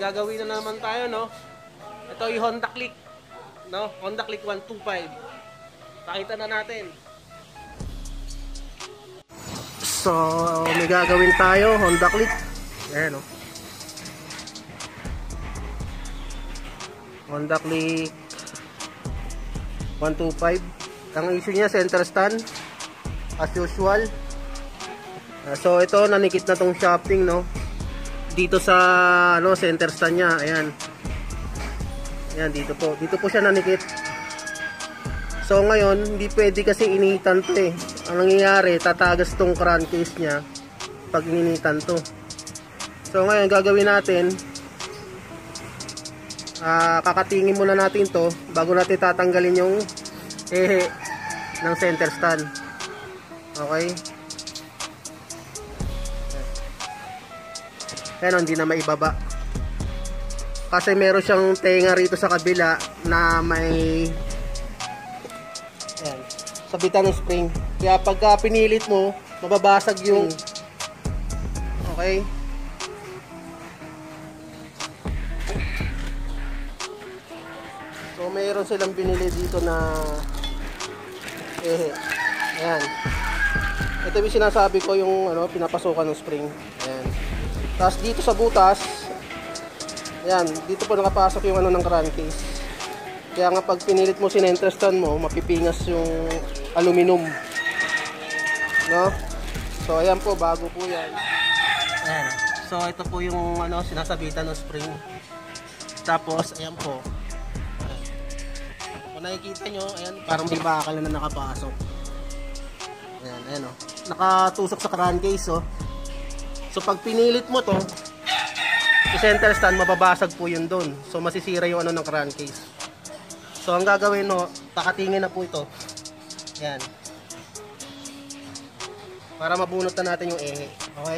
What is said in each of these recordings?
gagawin na naman tayo, no? Ito yung Honda Click, no? Honda Click 125. Pakita na natin. So, may gagawin tayo, Honda Click. Ayan, no? Honda Click 125. Ang issue niya, center stand as usual. So ito, nanikit na tong shafting, no? Dito sa ano, center stand niya. Ayan. Ayan, dito po siya nanikit. So ngayon, hindi pwede kasi initan to eh. Ang nangyayari, tatagas tong crankcase niya pag initan to. So ngayon, gagawin natin, kakatingin muna natin to bago natin tatanggalin yung ehe ng center stand. Okay? Kaya hindi na maibaba. Kasi meron siyang tenga rito sa kabila na may ayan, sabitan ng spring. Kaya pagka pinilit mo, mababasag yung okay? So mayroon silang binili dito na ayan. Ito yung sinasabi ko, yung ano, pinapasukan ng spring. Ayan. Tapos dito sa butas, ayan, dito po nakapasok yung ano ng crankcase. Kaya nga pag pinilit mo sinenter stand mo, mapipingas yung aluminum. No? So ayan po, bago po yan. Ayan. So ito po yung ano, sinasabitan ng spring. Tapos ayan po. Kung nakikita nyo, ayan, parang may bakal na nakapasok. Ayan, ayan o. Nakatusok sa crankcase o. So pag pinilit mo to, sa center stand, mababasag po yun doon. So masisira yung ano ng crankcase. So ang gagawin no, pakatingin na po ito. Ayan. Para mabunot na natin yung ehe. Okay?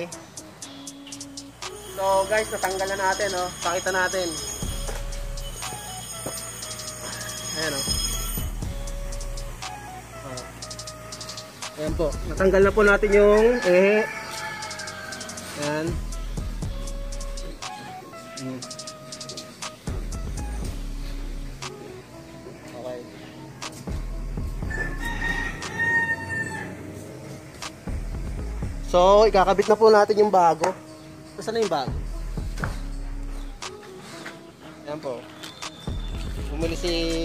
So guys, natanggal na natin o. Pakita natin. Ayan o. Ayan po. Natanggal na po natin yung ehe. Ayan. Okay. So, ikakabit na po natin yung bago. Saan na yung bago? Ayan po. Bumili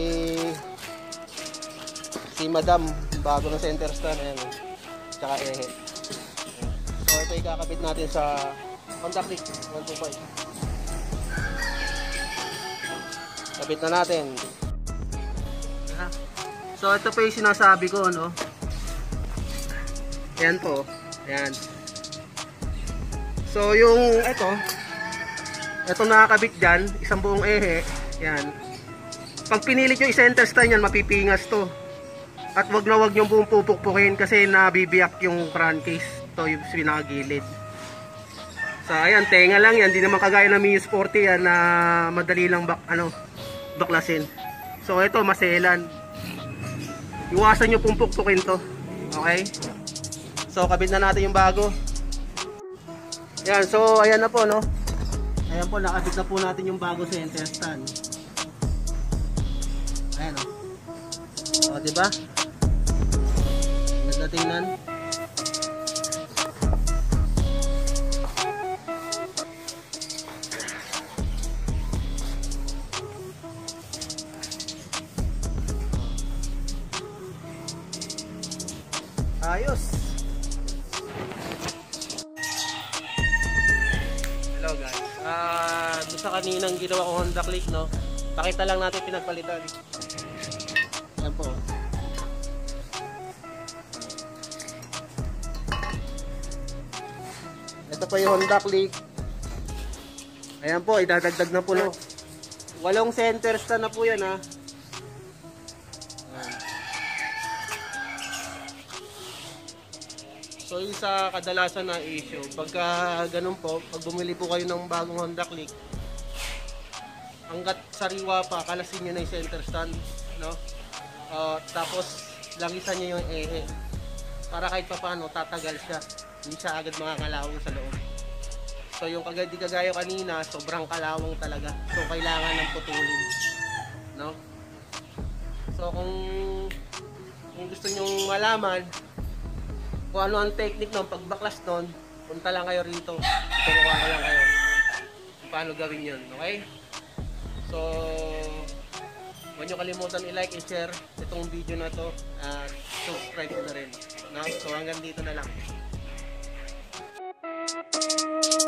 si Madam bago ng center stand. Ayan. Tsaka ehe. So ito ikakabit natin sa Honda Click 125. Kabit na natin. So ito po yung sinasabi ko, no? Ayan po. Ayan. So yung ito nakakabit dyan, isang buong ehe. Ayan. Pag pinilit yung center stand yan, mapipingas to. At wag na wag yung buong pupukpukin kasi nabibiyak yung crankcase. Ito yung pinakagilid. So ayan, tenga lang yan. Hindi naman kagaya ng Mio Sporty yan na madali lang baklasin. So ito, maselan. Iwasan nyo pumpukpukin to. Okay? So kabit na natin yung bago. Ayan, so ayan na po, no? Ayan po, nakabit na po natin yung bago center stand. Ayan, no? O, diba? Ganda tingnan. Ayos. Hello guys. Doon sa kaninang ginawa ko Honda Click, no? Pakita lang natin pinagpalitan. Ayan po. Ito po yung Honda Click. Ayan po, idadagdag na po, no? 8 center stand na po yan, ha? So yung sa kadalasan na issue, pagka ganun po, pag bumili po kayo ng bagong Honda Click, hanggat sariwa pa, kalasin nyo na yung center stand, no? Tapos langisan nyo yung ehe para kahit pa paano tatagal siya, hindi siya agad makakalawang sa loob. So yung di kagaya kanina, sobrang kalawang talaga. So kailangan ng putulin. No? So kung gusto nyong malaman kung ano ang technique ng pagbaklas nun, punta lang kayo rito. Turuan ko lang kayo kung paano gawin yun. Okay? So huwag nyo kalimutan i-like, i-share itong video na to at subscribe na rin. No? So hanggang dito na lang.